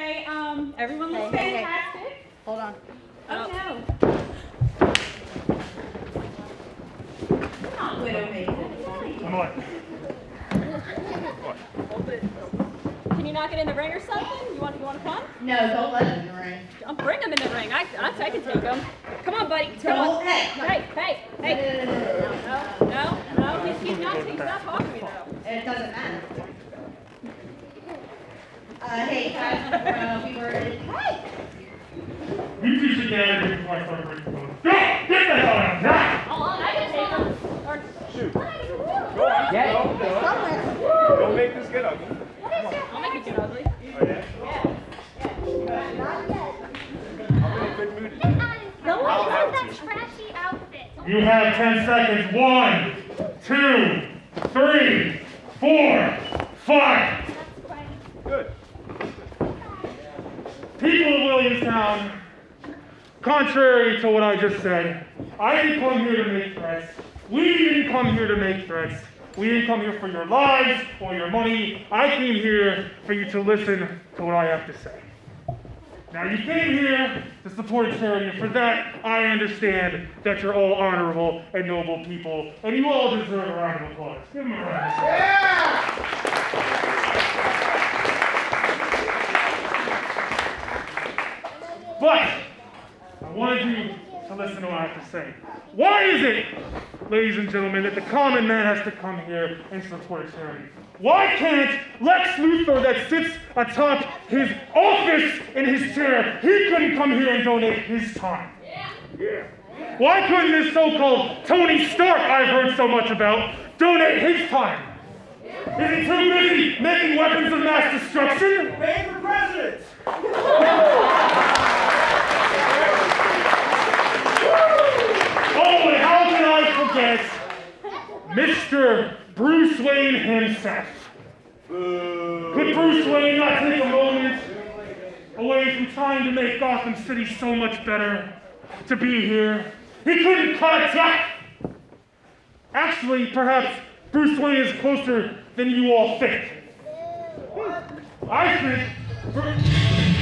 Okay, everyone looks fantastic. Hey. Hold on. Oh no. Come on, Widowmaker. Come on. Can you not get in the ring or something? You want to come? No, don't let him in the ring. I'll bring him in the ring. I can take him. Come on, buddy. Come Don't. on. Hey. No. He's not talking to me though. It doesn't matter. Hey guys, we were. Hey. You two should get out of here before I start breaking bones. Go! Get the hell out now! Oh, I can take him. Or, Shoot. Go on. Somewhere. Don't make this get ugly. I'll make it get ugly. Oh, yeah? I'm in a good mood today. No one has that trashy outfit. You have 10 seconds. 1, 2, 3, 4, 5. Good. People of Williamstown, contrary to what I just said, I didn't come here to make threats. We didn't come here to make threats. We didn't come here for your lives or your money. I came here for you to listen to what I have to say. Now, you came here to support a charity, and for that, I understand that you're all honorable and noble people, and you all deserve a round of applause. Give them a round of applause. Yeah. But I wanted you to listen to what I have to say. Why is it, ladies and gentlemen, that the common man has to come here and support a charity? Why can't Lex Luthor, that sits atop his office in his chair, he couldn't come here and donate his time? Yeah. Why couldn't this so-called Tony Stark I've heard so much about donate his time? Is he too busy making weapons of mass destruction? Paying for presidents! Oh, and how can I forget Mr. Bruce Wayne himself? Could Bruce Wayne not take a moment away from trying to make Gotham City so much better to be here? He couldn't cut a check. Actually, perhaps Bruce Wayne is closer than you all think. I think...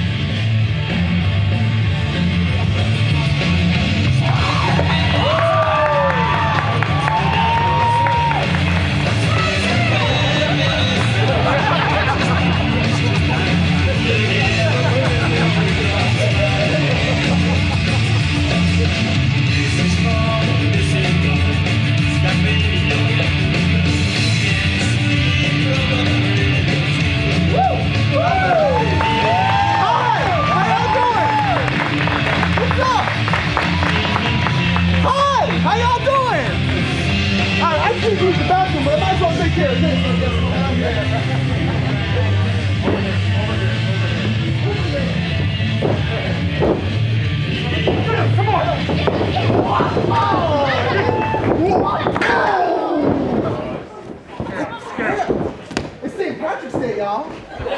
It's St. Patrick's Day, y'all.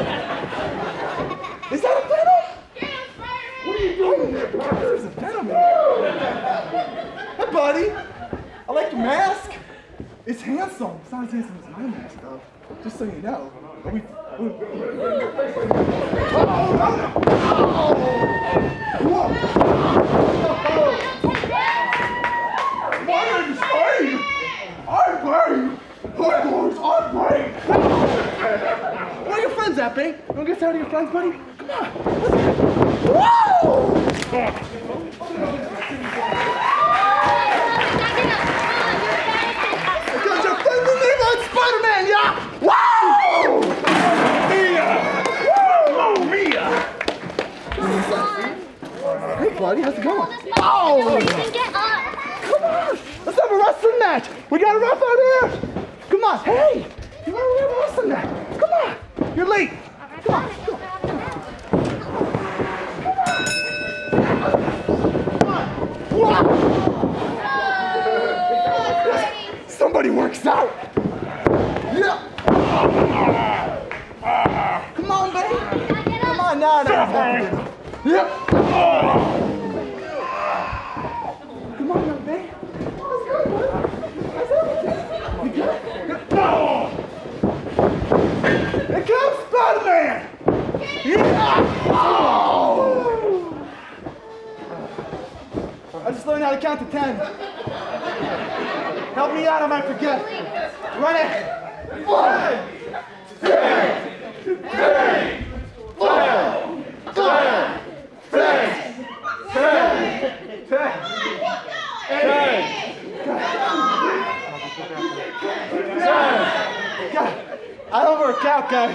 Is that a Venom? What are you doing there, Parker? There's a Venom in here. Hey, buddy. I like your mask. It's handsome. It's not as handsome as my mask, though. Just so you know. My name is Spade. I'm brave. Hi, boys. I'm brave. Where are your friends at, babe? You want to get out of your friends, buddy? Come on. Whoa! Because your friends are name on Spider-Man, yeah? Whoa! Mia! Whoa! Mia! Hey, buddy, how's it going? Oh! Get up. Come on! Let's have a wrestling match! We got a ref out here! Come on, hey! You want to have a wrestling match? Come on! You're late! Come on! Somebody works out! Yeah! Come on, buddy! Come on, now! Yep! Come on, young man! Let's go, buddy! How's everything? You good? Here comes Spider-Man! I just learned how to count to 10. Help me out, I might forget. Run it. 1, 2, 3, 4, 5, 6, 7, 10. God, I don't work out, guys.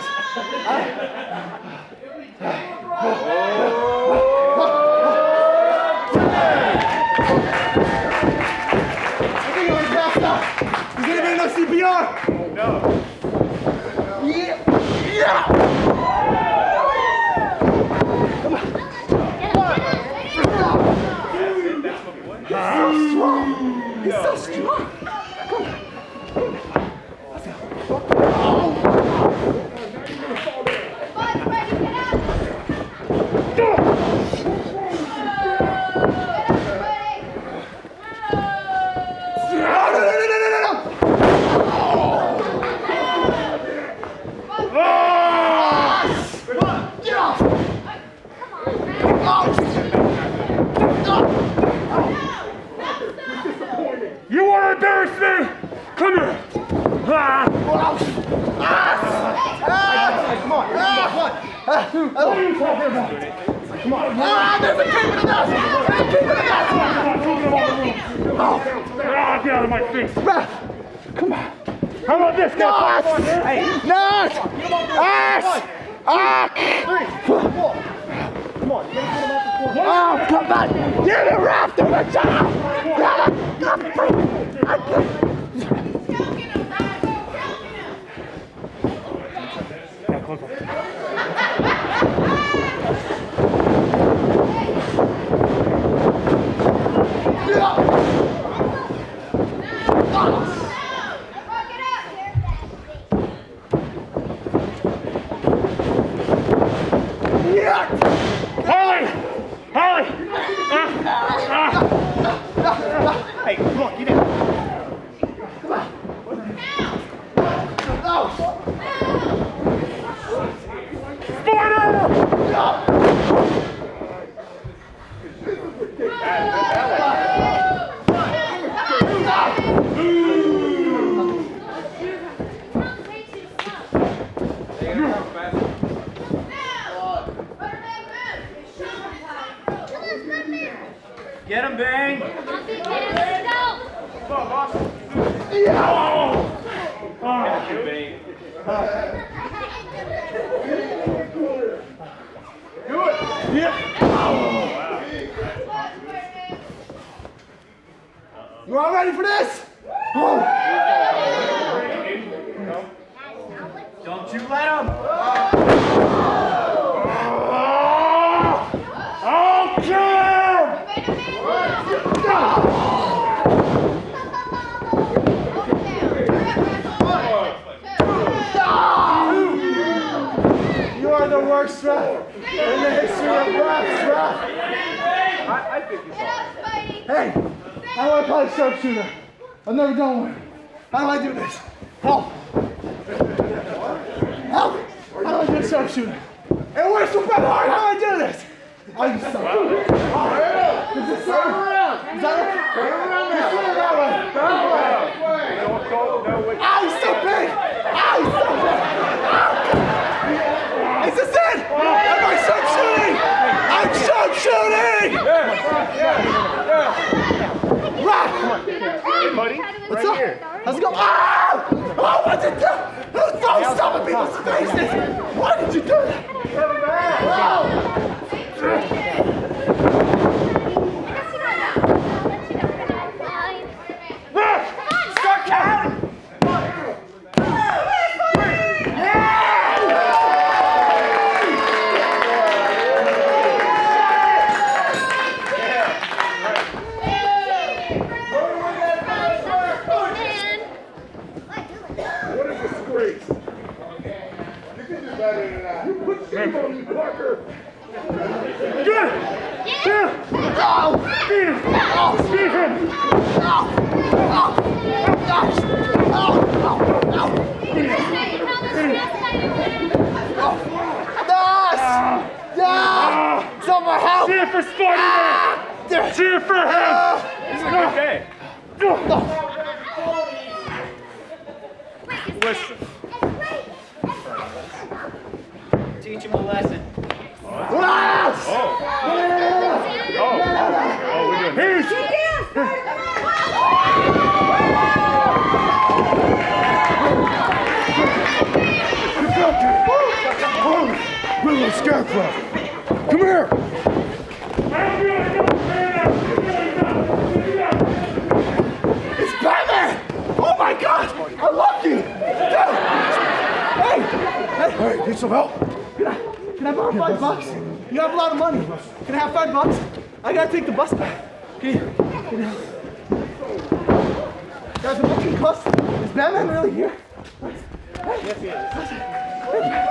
Is anybody know CPR? No. Yeah. Yeah. Come on. He's so strong. Come on. Let's go. You want to embarrass me? Come here. Ah. Come on. What are you talking about? Come on. There's a creep in the nest. Get out of my face. Come on. How about this guy? Hey. Nurse! Come on. Oh, come back. Get it wrapped in the child. Hey, come on, get in. Get him, Bang! Go! Come on, boss. Get him, Bang. Do it! Yeah. You all ready for this? Don't you let him! I'll kill him! You are the worst ref in the history of refs, ref. I think he's on. Hey, I want to play sharpshooter. I've never done one. How do I do this? Help! Help! How do I do a sharpshooter? It works so bad hard. How do I do this? I just suck. Is this turn around? Is that it? Turn around there. Turn that way. That way. Don't know what. Ow, he's so big! Ow, he's so big! Ow. Is this it? Am I sharpshooting? I'm sharpshooting! Rock! Hey, buddy. What's Right up? here. Let's go. Ah! Oh, what'd you do? Who throws stuff in people's faces? Why did you do that? Start counting! What is this great? You can do better than that. You put shame on me, Parker. Good! Yeah! Beat him! Beat him! Nice! cheer for Spider-Man! Cheer for him! This is a good day. Listen. Teach him a lesson. Oh, we're doing Here's Little Scarecrow. Come here. It's Batman! Oh my gosh! I love you! Dude! Hey, need some help? Can I borrow $5? You have a lot of money. Can I have $5? I gotta take the bus back. Can you guys, am I concussed? Is Batman really here? Yes, he is.